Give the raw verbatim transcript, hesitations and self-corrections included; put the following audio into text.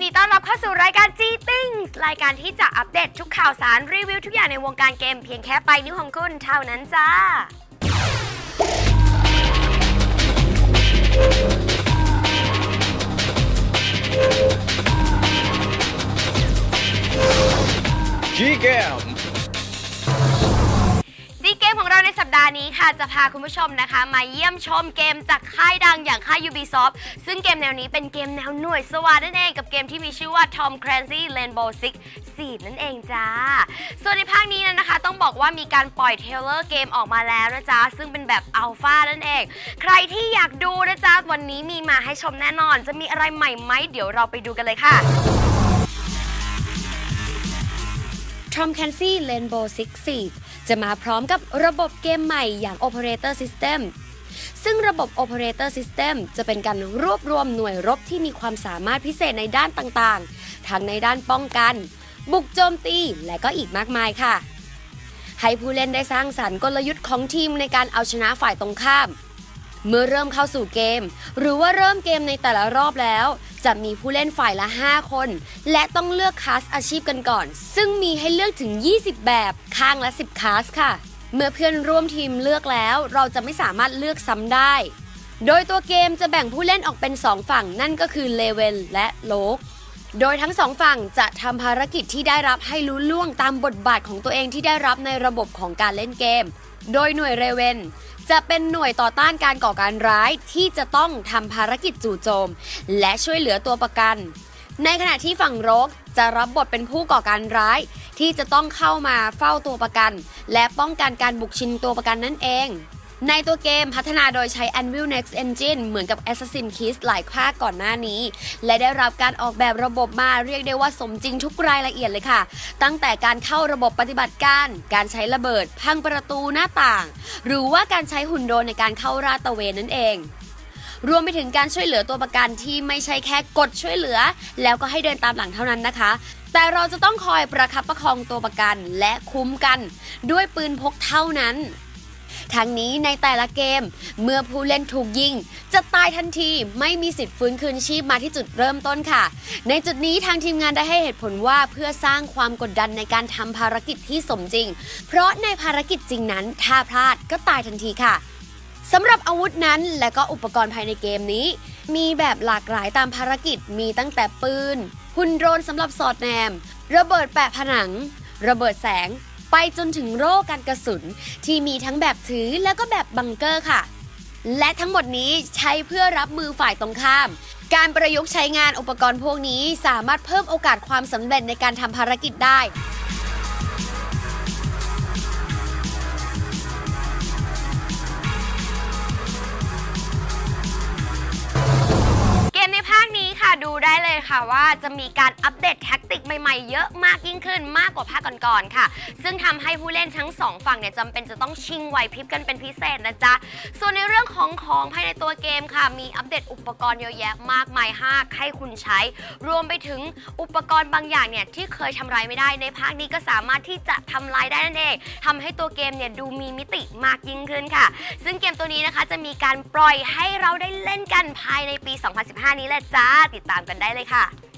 ดีต้อนรับเข้าสู่รายการ จี ติ้ง รายการที่จะอัปเดตทุกข่าวสารรีวิวทุกอย่างในวงการเกมเพียงแค่ปลายนิ้วของคุณเท่านั้นจ้าจีเกมจีเกมของเราในสัปดาห์นี้ค่ะจะพาคุณผู้ชมนะคะมาเยี่ยมชมเกมจากค่ายดังอย่างค่าย Ubisoft ซึ่งเกมแนวนี้เป็นเกมแนวหน่วยสวาทนั่นเองกับเกมที่มีชื่อว่า Tom Clancy Rainbow Six Siege นั่นเองจ้าส่วนในภาคนี้นะคะต้องบอกว่ามีการปล่อยเทรลเลอร์เกมออกมาแล้วนะจ๊ะซึ่งเป็นแบบอัลฟานั่นเองใครที่อยากดูนะจ๊ะวันนี้มีมาให้ชมแน่นอนจะมีอะไรใหม่ไหมเดี๋ยวเราไปดูกันเลยค่ะTom Clancy Rainbow Six Siege จะมาพร้อมกับระบบเกมใหม่อย่าง Operator System ซึ่งระบบ Operator System จะเป็นการรวบรวมหน่วยรบที่มีความสามารถพิเศษในด้านต่างๆทั้งในด้านป้องกัน บุกโจมตี และก็อีกมากมายค่ะให้ผู้เล่นได้สร้างสรรค์กลยุทธ์ของทีมในการเอาชนะฝ่ายตรงข้ามเมื่อเริ่มเข้าสู่เกมหรือว่าเริ่มเกมในแต่ละรอบแล้วจะมีผู้เล่นฝ่ายละห้าคนและต้องเลือกคลาสอาชีพกันก่อนซึ่งมีให้เลือกถึงยี่สิบแบบข้างละสิบคลาสค่ะเมื่อเพื่อนร่วมทีมเลือกแล้วเราจะไม่สามารถเลือกซ้ำได้โดยตัวเกมจะแบ่งผู้เล่นออกเป็นสองฝั่งนั่นก็คือเลเวลและโลกโดยทั้งสองฝั่งจะทำภารกิจที่ได้รับให้รู้ล่วงตามบทบาทของตัวเองที่ได้รับในระบบของการเล่นเกมโดยหน่วยเรเวนจะเป็นหน่วยต่อต้านการก่อการร้ายที่จะต้องทำภารกิจจู่โจมและช่วยเหลือตัวประกันในขณะที่ฝั่งโรกจะรับบทเป็นผู้ก่อการร้ายที่จะต้องเข้ามาเฝ้าตัวประกันและป้องกันการบุกชิงตัวประกันนั่นเองในตัวเกมพัฒนาโดยใช้ Anvil Next Engine เหมือนกับ Assassin's Creed หลายภาคก่อนหน้านี้และได้รับการออกแบบระบบมาเรียกได้ว่าสมจริงทุกรายละเอียดเลยค่ะตั้งแต่การเข้าระบบปฏิบัติการการใช้ระเบิดพังประตูหน้าต่างหรือว่าการใช้หุ่นโดรนในการเข้าราดตระเวนนั่นเองรวมไปถึงการช่วยเหลือตัวประกันที่ไม่ใช่แค่กดช่วยเหลือแล้วก็ให้เดินตามหลังเท่านั้นนะคะแต่เราจะต้องคอยประคับประคองตัวประกันและคุ้มกันด้วยปืนพกเท่านั้นทั้งนี้ในแต่ละเกมเมื่อผู้เล่นถูกยิงจะตายทันทีไม่มีสิทธิ์ฟื้นคืนชีพมาที่จุดเริ่มต้นค่ะในจุดนี้ทางทีมงานได้ให้เหตุผลว่าเพื่อสร้างความกดดันในการทำภารกิจที่สมจริงเพราะในภารกิจจริงนั้นถ้าพลาดก็ตายทันทีค่ะสำหรับอาวุธนั้นและก็อุปกรณ์ภายในเกมนี้มีแบบหลากหลายตามภารกิจมีตั้งแต่ปืนหุ่นโดรนสำหรับสอดแนมระเบิดแปะผนังระเบิดแสงไปจนถึงโล่กันกระสุนที่มีทั้งแบบถือแล้วก็แบบบังเกอร์ค่ะและทั้งหมดนี้ใช้เพื่อรับมือฝ่ายตรงข้ามการประยุกต์ใช้งานอุปกรณ์พวกนี้สามารถเพิ่มโอกาสความสำเร็จในการทำภารกิจได้ในภาคนี้ค่ะดูได้เลยค่ะว่าจะมีการอัปเดตแท็กติกใหม่ๆเยอะมากยิ่งขึ้นมากกว่าภาคก่อนๆค่ะซึ่งทำให้ผู้เล่นทั้งสองฝั่งเนี่ยจำเป็นจะต้องชิงไหวพริบกันเป็นพิเศษนะจ๊ะส่วนในเรื่องของของภายในตัวเกมค่ะมีอัปเดตอุปกรณ์เยอะแยะมากมายห้าให้คุณใช้รวมไปถึงอุปกรณ์บางอย่างเนี่ยที่เคยทำลายไม่ได้ในภาคนี้ก็สามารถที่จะทำลายได้นั่นเองทำให้ตัวเกมเนี่ยดูมีมิติมากยิ่งขึ้นค่ะซึ่งเกมตัวนี้นะคะจะมีการปล่อยให้เราได้เล่นกันภายในปี สองพันสิบห้า นี้แหละจ้าติดตามกันได้เลยค่ะ